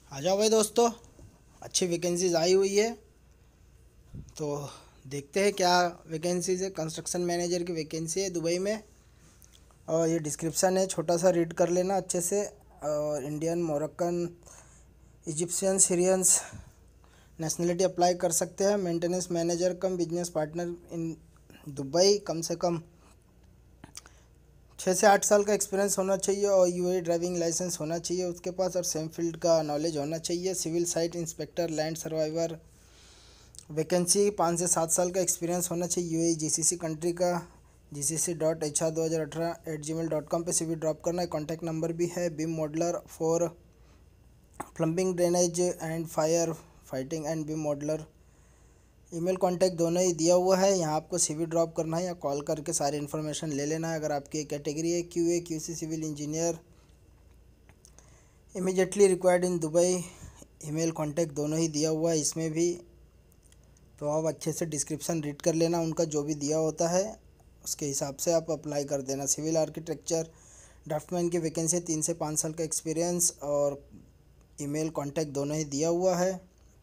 आ जाओ भाई दोस्तों, अच्छी वैकेंसीज आई हुई है। तो देखते हैं क्या वैकेंसीज है। कंस्ट्रक्शन मैनेजर की वैकेंसी है दुबई में, और ये डिस्क्रिप्शन है, छोटा सा रीड कर लेना अच्छे से। और Indian, Moroccan, Egyptian, Syrians nationality apply कर सकते हैं। Maintenance manager cum business partner in Dubai, कम से कम 6 से 8 साल का एक्सपीरियंस होना चाहिए और यूएई ड्राइविंग लाइसेंस होना चाहिए उसके पास, और सेम फील्ड का नॉलेज होना चाहिए। Civil site inspector, land surveyor vacancy 5 से 7 साल का एक्सपीरियंस होना चाहिए यूएई जीसीसी कंट्री का। gcc.hr2018@gmail.com पे सीवी ड्रॉप करना है। कॉन्टैक्ट नंबर भी है। BIM modeller for plumbing, drainage and fire fighting and BIM modeller. Email contact दोनों ही दिया हुआ है। यहाँ आपको सीवी ड्रॉप करना है या कॉल करके सारी इन्फॉर्मेशन ले लेना है। अगर आपकी कैटेगरी है QA, QC, civil engineer, immediately required in Dubai. Email contact दोनों ही दिया हुआ है इसमें भी। तो आप अच्छे से डिस्क्रिप्शन रीड कर लेना, उनका जो भी दिया होता है उसके हिसाब से आप अप्लाई कर देना। सिविल आर्किटेक्चर ड्राफ्टमैन की वैकेंसी 3 से 5 साल का एक्सपीरियंस, और ईमेल कांटेक्ट दोनों ही दिया हुआ है।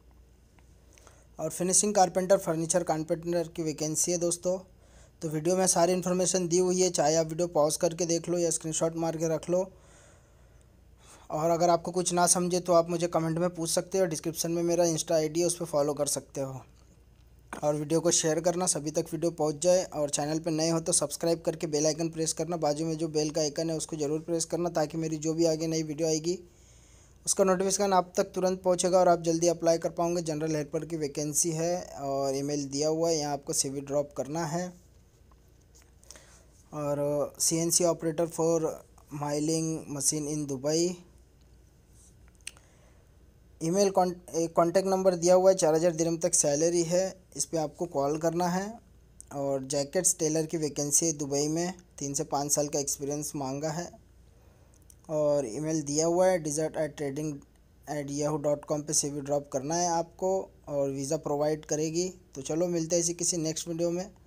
और फिनिशिंग कारपेंटर, फर्नीचर कारपेंटर की वैकेंसी है दोस्तों। तो वीडियो में सारी इन्फॉर्मेशन दी हुई है, चाहे आप वीडियो पॉज करके देख लो या स्क्रीनशॉट मार के रख लो। और अगर आपको कुछ ना समझे तो आप मुझे कमेंट में पूछ सकते हो। डिस्क्रिप्शन में मेरा इंस्टा आईडी है, उस पर फॉलो कर सकते हो। और वीडियो को शेयर करना, सभी तक वीडियो पहुंच जाए। और चैनल पर नए हो तो सब्सक्राइब करके बेल आइकन प्रेस करना। बाजू में जो बेल का आइकन है उसको ज़रूर प्रेस करना, ताकि मेरी जो भी आगे नई वीडियो आएगी उसका नोटिफिकेशन आप तक तुरंत पहुंचेगा और आप जल्दी अप्लाई कर पाओगे। जनरल हेल्पर की वैकेंसी है और ईमेल दिया हुआ है, यहाँ आपको सीवी ड्रॉप करना है। और CNC operator for milling machine in Dubai. Email contact number दिया हुआ है। 4000 दिरहम तक सैलरी है, इस पर आपको कॉल करना है। और जैकेट्स टेलर की वैकेंसी है दुबई में, 3 से 5 साल का एक्सपीरियंस मांगा है। और ईमेल दिया हुआ है desert@trading@yahoo.com पे सीवी ड्रॉप करना है आपको, और वीज़ा प्रोवाइड करेगी। तो चलो मिलते हैं इसी किसी नेक्स्ट वीडियो में।